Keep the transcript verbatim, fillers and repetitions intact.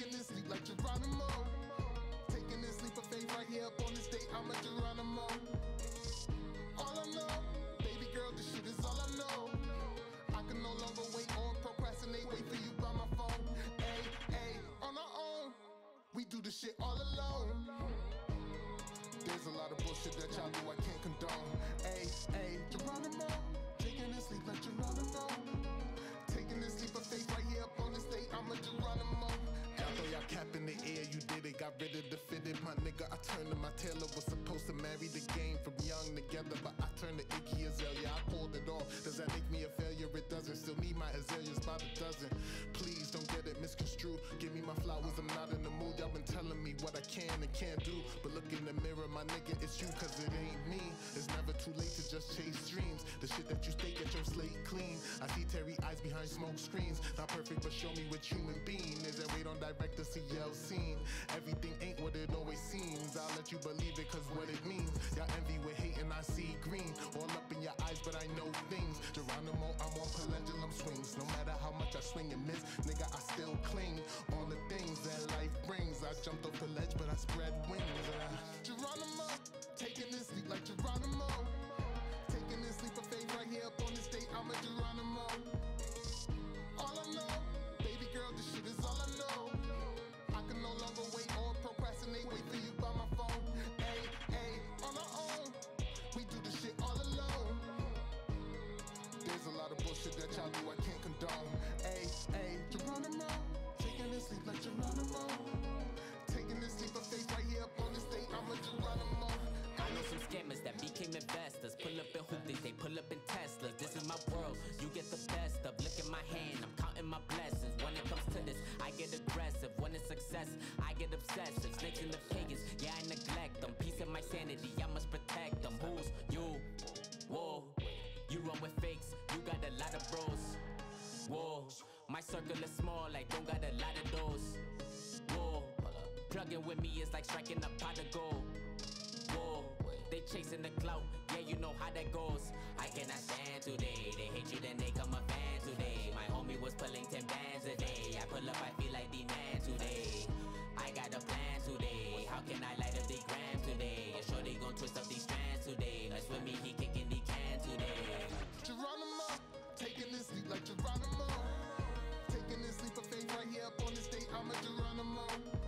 taking this sleep like Geronimo. Taking this leap of faith right here up on this date, I'm a Geronimo. All I know, baby girl, this shit is all I know. I can no longer wait or procrastinate, wait for you by my phone. Ay, ay, on our own, we do this shit all alone. There's a lot of bullshit that y'all do I can't condone. Ay, ay, Geronimo, taking this leap like Geronimo. Taking this leap of faith right here up on this date, I'm a Geronimo. Y'all throw y'all cap in the air, you did it, got rid of the fitted. My nigga, I turned to my tailor, was supposed to marry the game from young together, but I turned to Iggy Azalea, I pulled it off. Does that make me a failure? It doesn't. Still need my azaleas by the dozen. Please don't get it misconstrued, give me my flowers, I'm not in the mood. Y'all been telling me what I can and can't do, but look in the mirror, my nigga, it's you, cause it ain't me. It's never too late to just chase dreams. The shit that you stay, get your slate clean. I see Terry eyes behind smoke screens. Not perfect, but show me what human being is, and wait on director C L scene. Everything ain't what it always seems. I'll let you believe it, cause what it means. Y'all envy with hate and I see green. All up in your eyes, but I know things. Geronimo, I'm on pendulum swings. No matter how much I swing and miss, nigga, I still cling on the things that life brings. I jumped off the ledge, but I spread wings. Uh, Geronimo, taking this leap like Geronimo. Taking this leap of faith right here up on this date, I'm a Geronimo. All I know, baby girl, this shit is all I know. I can no longer wait or procrastinate, wait for you by my phone. Ay, ay, on our own, we do this shit all alone. There's a lot of bullshit that y'all do I can't condone. Ay, ay, Geronimo, taking this leap like Geronimo. Taking this leap of faith right here up on this date, I'm a Geronimo. I know some scammers that became investors. Pull up in hoopties, they pull up in Teslas. This is my world, you get the best of. Look at my hand, I'm counting my blessings. When it comes to this, I get aggressive. When it's success, I get obsessive. Snakes in the pagans, yeah, I neglect them. Peace of my sanity, I must protect them. Who's you? Whoa, you run with fakes, you got a lot of bros. Whoa, my circle is small, I don't got a lot of those. Whoa, plugging with me is like striking a pot of gold. Whoa, they chasing the clout, yeah, you know how that goes. I cannot stand today, they hate you, then they come a fan today. My homie was pulling ten bands a day. I pull up, I feel like the man today. I got a plan today, how can I light up the gram today? Yeah, sure they gon' twist up these strands today. Mess with me, he kicking the can today. Geronimo, taking this leap like Geronimo. Taking this leap of faith right here up on this date, I'm a Geronimo.